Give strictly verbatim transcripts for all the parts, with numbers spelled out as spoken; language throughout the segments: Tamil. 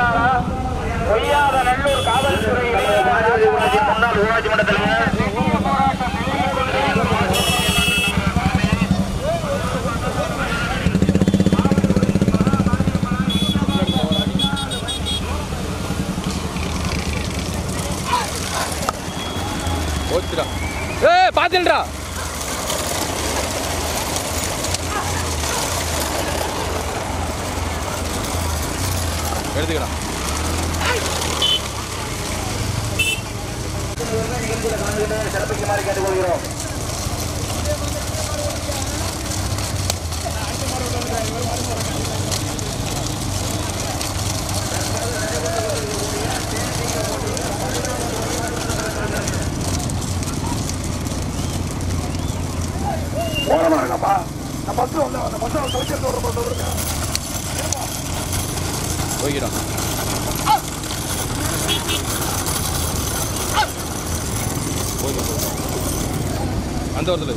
பொய்யாத நல்லூர் காவல்துறையிலே முன்னாள் ஊராட்சி மன்ற தலைவர் ஏய் பாத்துடா எடுத்துக்கடா சிறப்பிக்குமாறு கேட்டுக்கொள்கிறோம். ஓரமா இருக்கப்பா. நான் பஸ் வந்து அந்த பஸ் கலெக்டர் ஒரு பஸ் இருக்கேன். போய்டா. அந்த ஒருத்தர்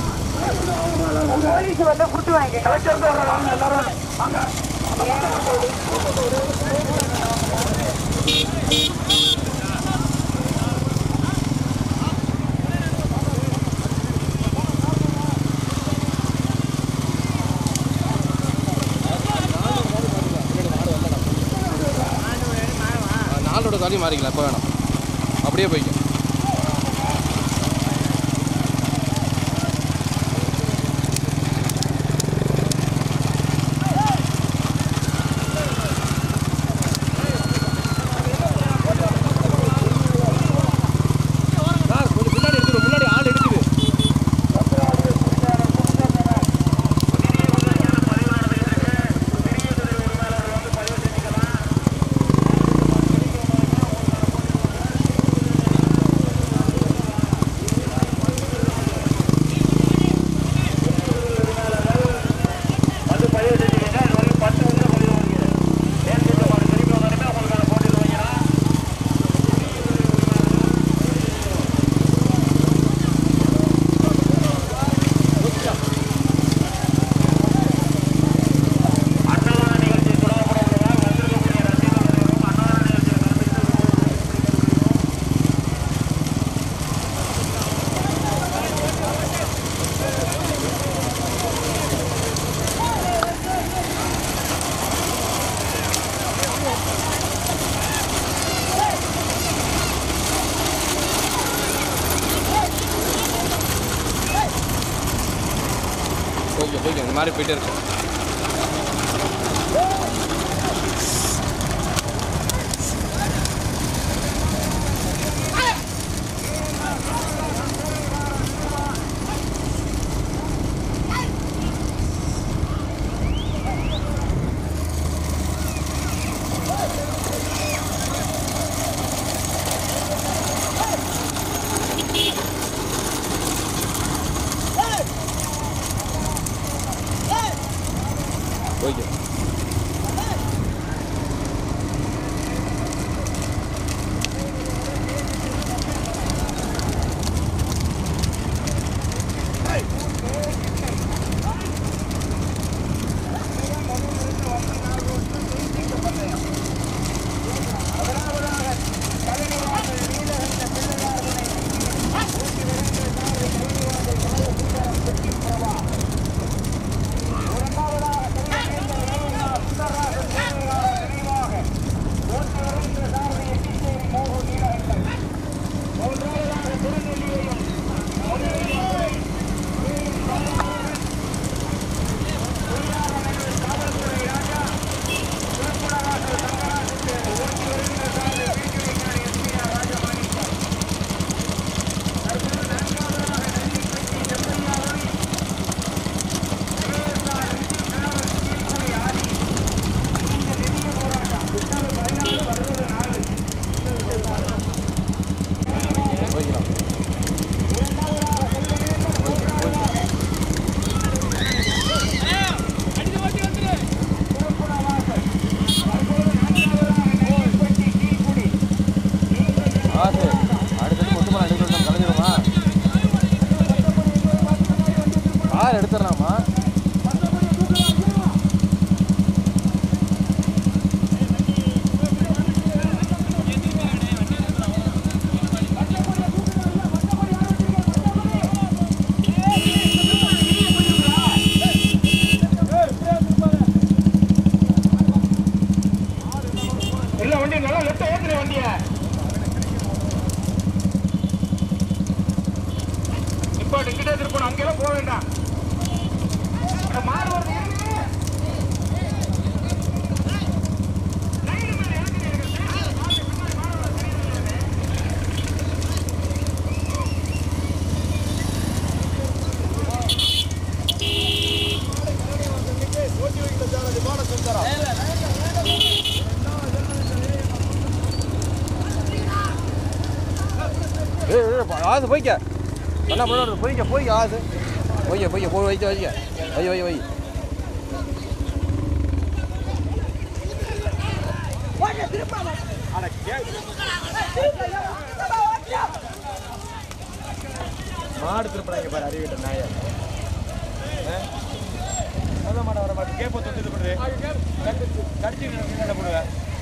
போலீஸ் வந்து ஃபுட் வாங்கி கலெக்டர் வர்றாங்க எல்லாரும் வாங்க. நாளோட காலி மாறிக்கலாம் இப்போ வேணாம் அப்படியே போய்க்க போய்க்க போய்க்க இந்த மாதிரி போயிட்டே இருக்கும் போய்க்க எடுத்துடலாமா திருப்பாட்டு இங்கிட்டே திருப்பணும், அங்கெல்லாம் போக வேண்டாம். மாறு வருது ஆசு போய்க்க பண்ணா பண்ண போய்க்க போய்க்க ஆசு போய்க்க போய்க்க போய் வைக்க வைக்க வை வை வை மாடு திருப்பறாங்க பாரு அறிவிட்ட நாய அதான் மாட வர மாட்டு கேப்ப தொட்டு பண்ணுது கடிச்சு என்ன பண்ணுவ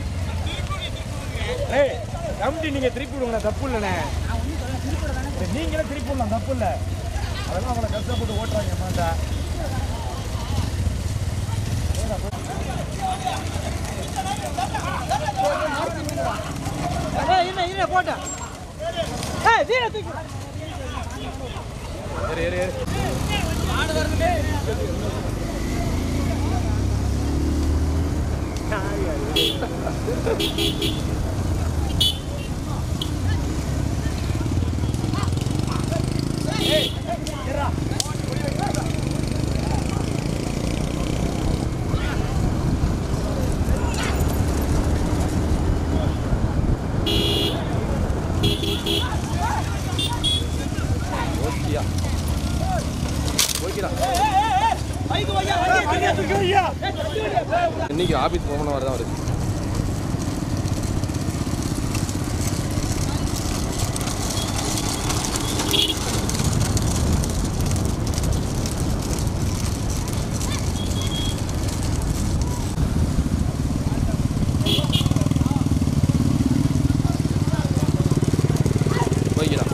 ஏய் கமிட்டி நீங்க திருப்பி விடுங்க தப்பு இல்லைண்ணே நீங்களே திருப்பி விடலாம் தப்பு இல்லை அதெல்லாம் அவளை கஷ்டப்பட்டு ஓட்டுறாங்க மாட்டா போட்டேன் இன்னைக்கு ஆபீஸ் போகணும் வரதான் வருது போய்க்கலாம்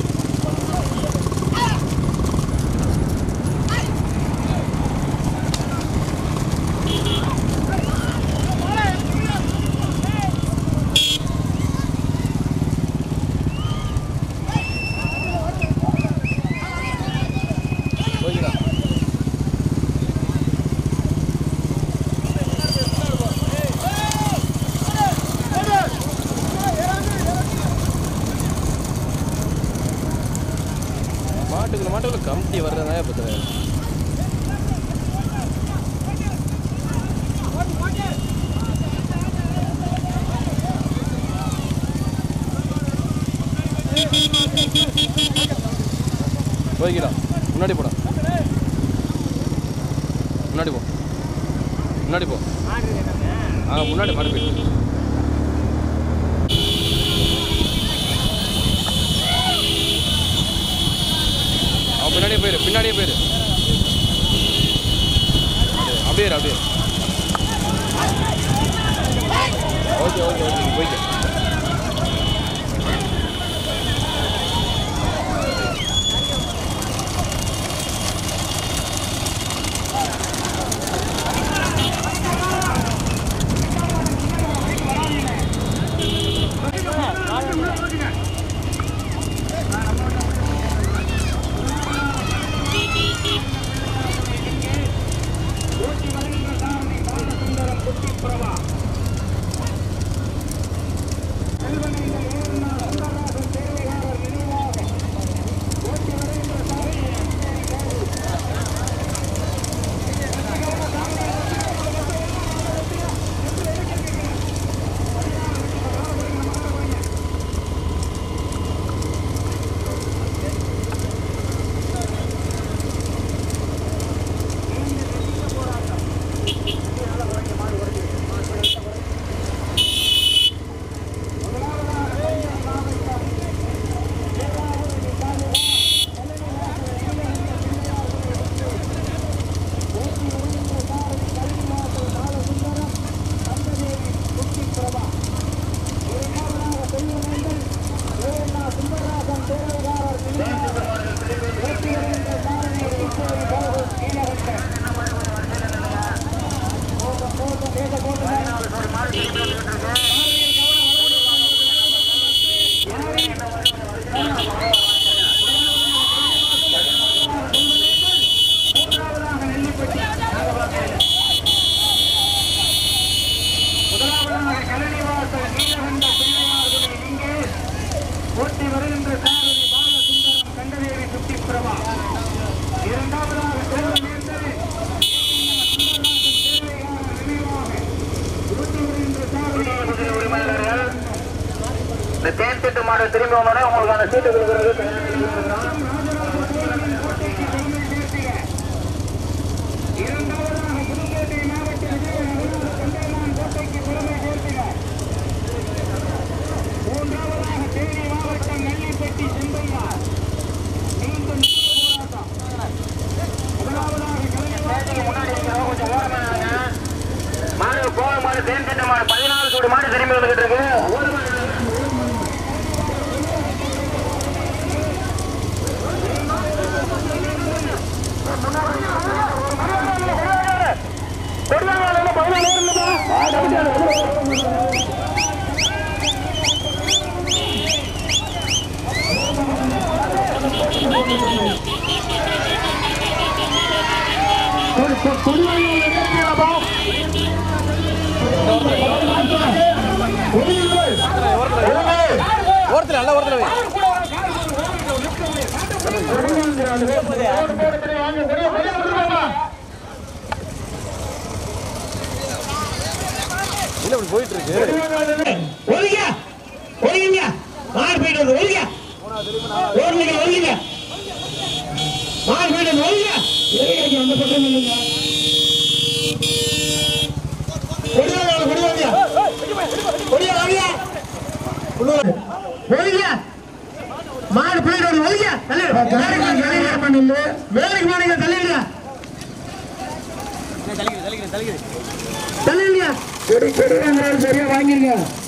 மாட்டுக்குள்ள மாட்டுக்குள்ள கமிட்டி வர்றதா பத்துறேன் போய்க்கலாம் முன்னாடி போடா முன்னாடி போ முன்னாடி போ ஆ முன்னாடி மாடி போயிட்டு அவன் பின்னாடியே போயிரு பின்னாடியே போயிரு அப்படியே அப்படியே ஓகே ஓகே ஓகே போய்க்க திரும்பி வந்தோடனே உங்களுக்கான சீட்டு கொடுக்கறது மாடு போக மாடு தேன் கட்ட மாடு பதினாலு சூடு மாடு திரும்பி வந்துகிட்டு இருக்கு. ஓரத்தில் நல்ல ஓரத்தில் வை. என்ன இப்படி போயிட்டு இருக்கு? ஒழுங்க ஒழுங்க மாடு போயிட்டு வருது. ஒழுங்க ஓடுங்க ஒழுங்க மாடு போயிட்டு வருது. ஒழுங்க அந்த பக்கம் இல்லைங்க. ஒழுங்க ஒழுங்க ஒழுங்க வாங்க ஒழுங்க மாடு போயிட்டு வருது. ஒழுங்க தள்ளி வேலைக்கு மாடுங்க தள்ளிடுங்க தள்ளிடுங்க சரியா வாங்கிருங்க.